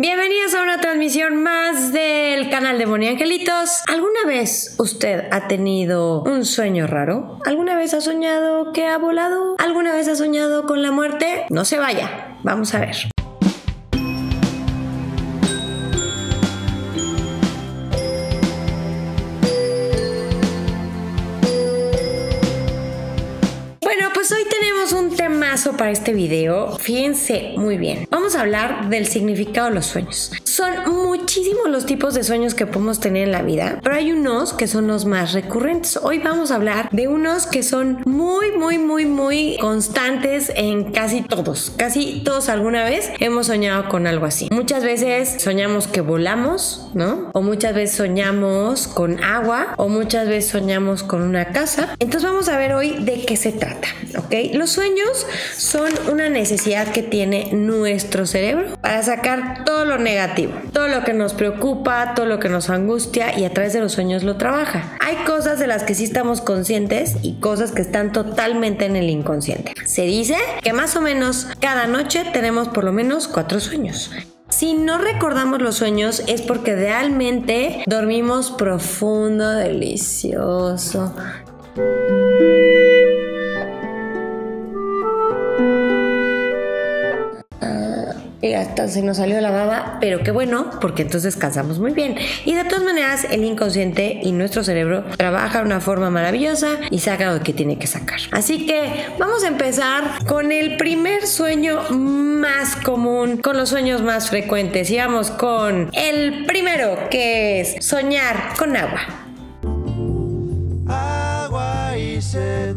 Bienvenidos a una transmisión más del canal de Moni Angelitos. ¿Alguna vez usted ha tenido un sueño raro? ¿Alguna vez ha soñado que ha volado? ¿Alguna vez ha soñado con la muerte? No se vaya, vamos a ver. Pues hoy tenemos un temazo para este video. Fíjense muy bien. Vamos a hablar del significado de los sueños. Son muchísimos los tipos de sueños que podemos tener en la vida, pero hay unos que son los más recurrentes. Hoy vamos a hablar de unos que son muy constantes en casi todos. Casi todos alguna vez hemos soñado con algo así. Muchas veces soñamos que volamos, ¿no? O muchas veces soñamos con agua, o muchas veces soñamos con una casa. Entonces vamos a ver hoy de qué se trata. ¿Ok? Los sueños son una necesidad que tiene nuestro cerebro para sacar todo lo negativo, todo lo que nos preocupa, todo lo que nos angustia, y a través de los sueños lo trabaja. Hay cosas de las que sí estamos conscientes y cosas que están totalmente en el inconsciente. Se dice que más o menos cada noche tenemos por lo menos 4 sueños. Si no recordamos los sueños es porque realmente dormimos profundo, delicioso. Y hasta se nos salió la baba, pero qué bueno, porque entonces descansamos muy bien. Y de todas maneras, el inconsciente y nuestro cerebro trabaja de una forma maravillosa y saca lo que tiene que sacar. Así que vamos a empezar con el primer sueño más común, con los sueños más frecuentes. Y vamos con el primero, que es soñar con agua. Agua y sed.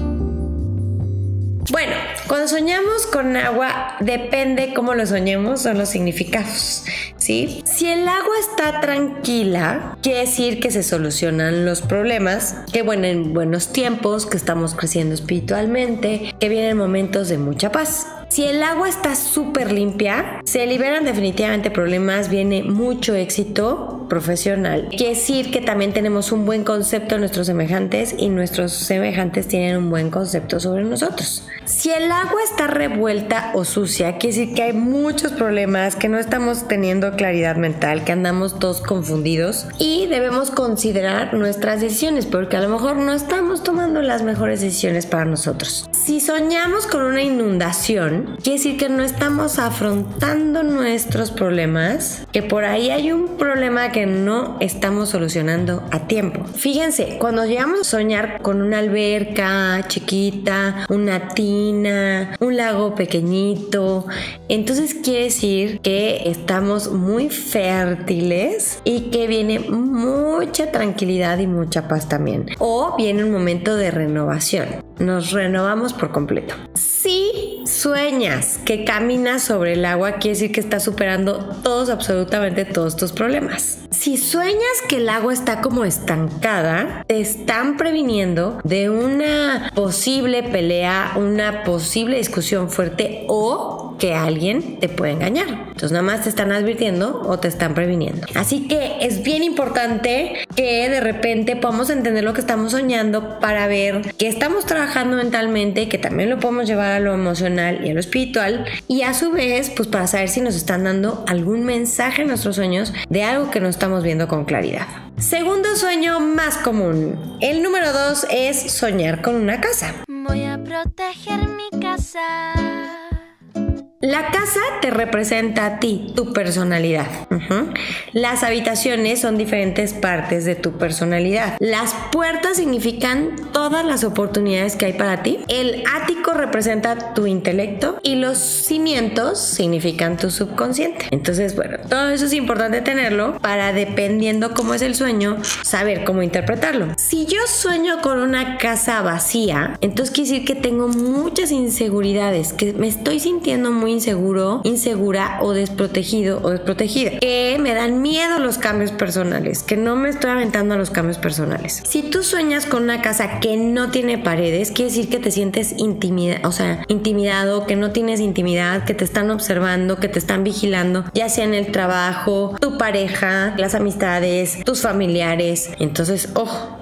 Bueno, cuando soñamos con agua, depende cómo lo soñemos, son los significados, ¿sí? Si el agua está tranquila, quiere decir que se solucionan los problemas, que bueno, en buenos tiempos, que estamos creciendo espiritualmente, que vienen momentos de mucha paz. Si el agua está súper limpia, se liberan definitivamente problemas, viene mucho éxito profesional. Quiere decir que también tenemos un buen concepto de nuestros semejantes y nuestros semejantes tienen un buen concepto sobre nosotros. Si el agua está revuelta o sucia, quiere decir que hay muchos problemas, que no estamos teniendo claridad mental, que andamos todos confundidos y debemos considerar nuestras decisiones porque a lo mejor no estamos tomando las mejores decisiones para nosotros. Si soñamos con una inundación, quiere decir que no estamos afrontando nuestros problemas, que por ahí hay un problema que no estamos solucionando a tiempo. Fíjense, cuando llegamos a soñar con una alberca chiquita, una tina, un lago pequeñito, entonces quiere decir que estamos muy fértiles y que viene mucha tranquilidad y mucha paz también. O viene un momento de renovación. Nos renovamos por completo. Si sueñas que caminas sobre el agua, quiere decir que estás superando absolutamente todos tus problemas. Si sueñas que el agua está como estancada, te están previniendo de una posible pelea, una posible discusión fuerte o que alguien te puede engañar. Entonces nada más te están advirtiendo o te están previniendo. Así que es bien importante que de repente podamos entender lo que estamos soñando para ver que estamos trabajando mentalmente, que también lo podemos llevar a lo emocional y a lo espiritual, y a su vez pues para saber si nos están dando algún mensaje en nuestros sueños de algo que no estamos viendo con claridad. Segundo sueño más común. El número 2 es soñar con una casa. Voy a proteger mi casa. La casa te representa a ti, tu personalidad. Las habitaciones son diferentes partes de tu personalidad. Las puertas significan todas las oportunidades que hay para ti. El ático representa tu intelecto y los cimientos significan tu subconsciente. Entonces, bueno, todo eso es importante tenerlo para, dependiendo cómo es el sueño, saber cómo interpretarlo. Si yo sueño con una casa vacía, entonces quiere decir que tengo muchas inseguridades, que me estoy sintiendo muy inseguro, insegura o desprotegido o desprotegida, que me dan miedo los cambios personales, que no me estoy aventando a los cambios personales. Si tú sueñas con una casa que no tiene paredes, quiere decir que te sientes intimidado, que no tienes intimidad, que te están observando, que te están vigilando, ya sea en el trabajo, tu pareja, las amistades, tus familiares. Entonces, ojo,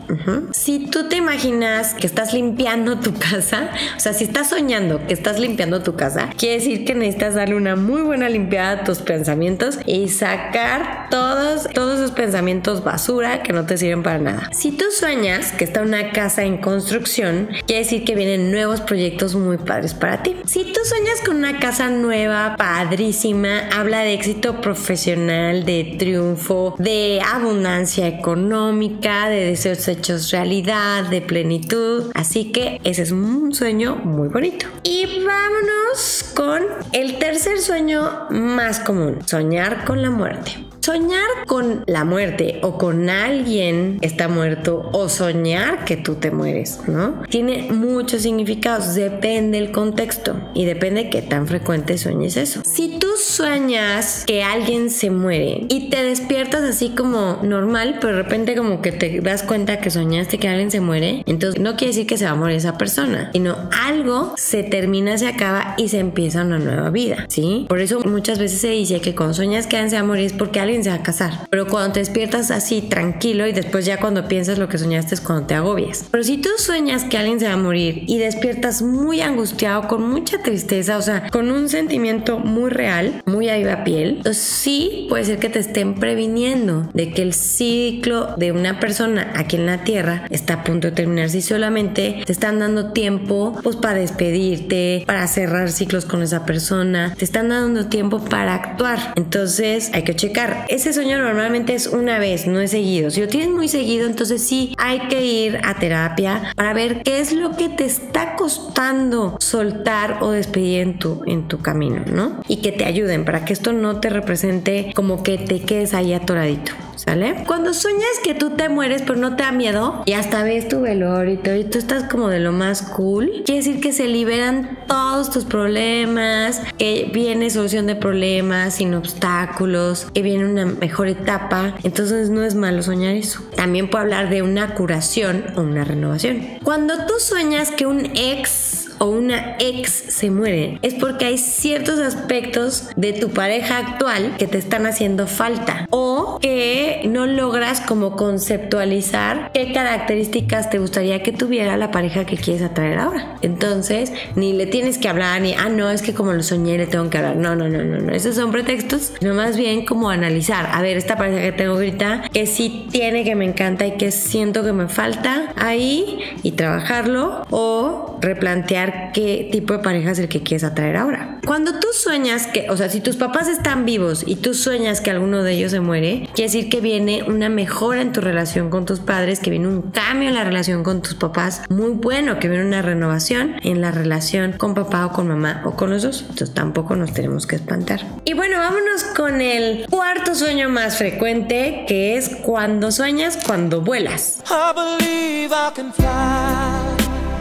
Si tú te imaginas que estás limpiando tu casa, o sea, si estás soñando que estás limpiando tu casa, quiere decir que necesitas darle una muy buena limpiada a tus pensamientos y sacar todos esos pensamientos basura que no te sirven para nada. Si tú sueñas que está una casa en construcción, quiere decir que vienen nuevos proyectos muy padres para ti. Si tú sueñas con una casa nueva, padrísima, habla de éxito profesional, de triunfo, de abundancia económica, de deseos hechos realidad, de plenitud. Así que ese es un sueño muy bonito. Y vámonos con el tercer sueño más común: soñar con la muerte. Soñar con la muerte o con alguien que está muerto, o soñar que tú te mueres, ¿no? Tiene muchos significados, depende del contexto y depende de qué tan frecuente sueñes eso. Si tú sueñas que alguien se muere y te despiertas así como normal, pero de repente como que te das cuenta que soñaste que alguien se muere, entonces no quiere decir que se va a morir esa persona, sino algo se termina, se acaba y se empieza una nueva vida, ¿sí? Por eso muchas veces se dice que cuando sueñas que alguien se va a morir es porque alguien se va a casar, pero cuando te despiertas así tranquilo y después ya cuando piensas lo que soñaste es cuando te agobias. Pero si tú sueñas que alguien se va a morir y despiertas muy angustiado, con mucha tristeza, o sea, con un sentimiento muy real, muy a viva piel, entonces sí puede ser que te estén previniendo de que el ciclo de una persona aquí en la tierra está a punto de terminarse y solamente te están dando tiempo pues para despedirte, para cerrar ciclos con esa persona, te están dando tiempo para actuar. Entonces hay que checar. Ese sueño normalmente es una vez, no es seguido. Si lo tienes muy seguido, entonces sí hay que ir a terapia para ver qué es lo que te está costando soltar o despedir en tu camino, ¿no? Y que te ayuden para que esto no te represente como que te quedes ahí atoradito, ¿sale? Cuando sueñas que tú te mueres pero no te da miedo y hasta ves tu velorio y tú estás como de lo más cool, quiere decir que se liberan todos tus problemas, que viene solución de problemas sin obstáculos, que viene una mejor etapa. Entonces no es malo soñar eso. También puedo hablar de una curación o una renovación. Cuando tú sueñas que un ex o una ex se muere, es porque hay ciertos aspectos de tu pareja actual que te están haciendo falta o que no logras como conceptualizar qué características te gustaría que tuviera la pareja que quieres atraer ahora. Entonces ni le tienes que hablar ni no, es que como lo soñé le tengo que hablar. No, esos son pretextos, sino más bien como analizar, a ver, esta pareja que tengo ahorita, que sí tiene, que me encanta y que siento que me falta ahí, y trabajarlo o replantear qué tipo de pareja es el que quieres atraer ahora. Cuando tú sueñas que, o sea, si tus papás están vivos y tú sueñas que alguno de ellos se muere, quiere decir que viene una mejora en tu relación con tus padres, que viene un cambio en la relación con tus papás muy bueno, que viene una renovación en la relación con papá o con mamá o con los dos. Entonces tampoco nos tenemos que espantar. Y bueno, vámonos con el cuarto sueño más frecuente, que es cuando sueñas cuando vuelas. I believe I can fly.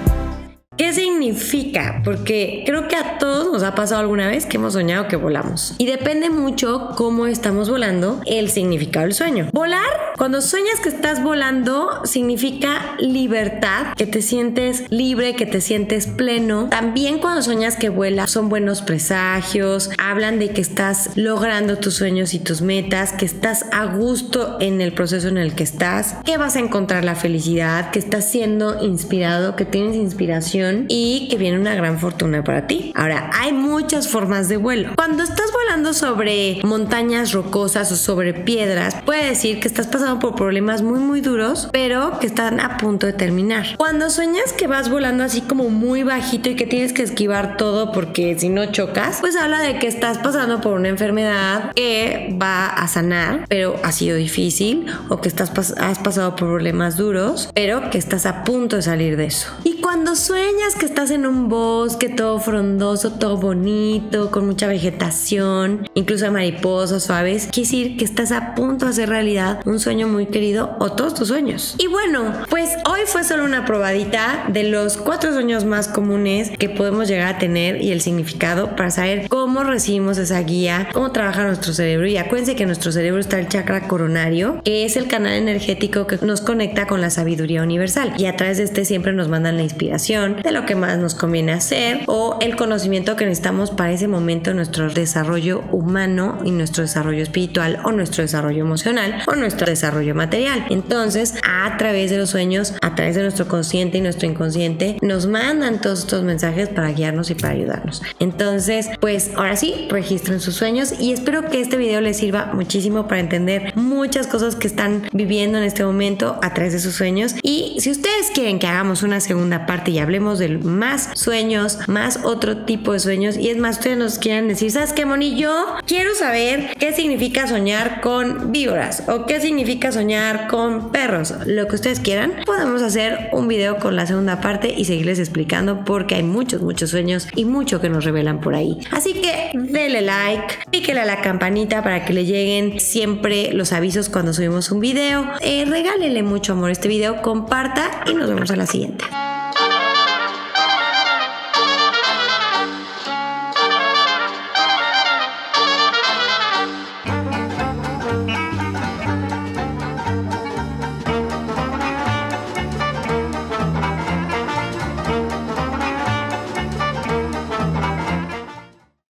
¿Qué significa? Porque creo que a todos nos ha pasado alguna vez que hemos soñado que volamos. Y depende mucho cómo estamos volando el significado del sueño. Volar, cuando sueñas que estás volando, significa libertad, que te sientes libre, que te sientes pleno. También cuando sueñas que vuelas, son buenos presagios, hablan de que estás logrando tus sueños y tus metas, que estás a gusto en el proceso en el que estás, que vas a encontrar la felicidad, que estás siendo inspirado, que tienes inspiración y que viene una gran fortuna para ti. Ahora, hay muchas formas de vuelo. Cuando estás volando sobre montañas rocosas o sobre piedras, puede decir que estás pasando por problemas muy duros, pero que están a punto de terminar. Cuando sueñas que vas volando así como muy bajito y que tienes que esquivar todo porque si no chocas, pues habla de que estás pasando por una enfermedad que va a sanar, pero ha sido difícil, o que has pasado por problemas duros, pero que estás a punto de salir de eso. Y cuando sueñas que estás en un bosque todo frondoso, todo bonito, con mucha vegetación, incluso mariposas suaves, quiere decir que estás a punto de hacer realidad un sueño muy querido o todos tus sueños. Y bueno, pues hoy fue solo una probadita de los 4 sueños más comunes que podemos llegar a tener y el significado, para saber cómo recibimos esa guía, cómo trabaja nuestro cerebro. Y acuérdense que en nuestro cerebro está el chakra coronario, que es el canal energético que nos conecta con la sabiduría universal, y a través de este siempre nos mandan la inspiración inspiración, de lo que más nos conviene hacer o el conocimiento que necesitamos para ese momento en nuestro desarrollo humano y nuestro desarrollo espiritual o nuestro desarrollo emocional o nuestro desarrollo material. Entonces, a través de los sueños, a través de nuestro consciente y nuestro inconsciente, nos mandan todos estos mensajes para guiarnos y para ayudarnos. Entonces, pues ahora sí, registren sus sueños y espero que este video les sirva muchísimo para entender muchas cosas que están viviendo en este momento a través de sus sueños. Y si ustedes quieren que hagamos una segunda parte y hablemos de más sueños, más otro tipo de sueños, y es más, ustedes nos quieren decir, ¿sabes qué, Moni? Yo quiero saber qué significa soñar con víboras o qué significa soñar con perros, lo que ustedes quieran, podemos hacer un video con la segunda parte y seguirles explicando porque hay muchos sueños y mucho que nos revelan por ahí. Así que denle like, píquele a la campanita para que le lleguen siempre los avisos cuando subimos un video, regálele mucho amor a este video, comparta y nos vemos a la siguiente.